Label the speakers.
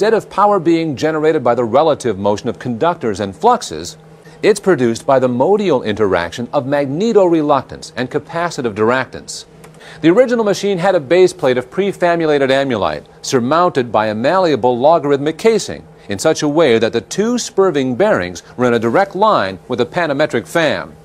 Speaker 1: instead of power being generated by the relative motion of conductors and fluxes, it's produced by the modial interaction of magneto-reluctance and capacitive diractance. The original machine had a base plate of prefamulated amulite surmounted by a malleable logarithmic casing in such a way that the two spurving bearings were in a direct line with a panometric fan.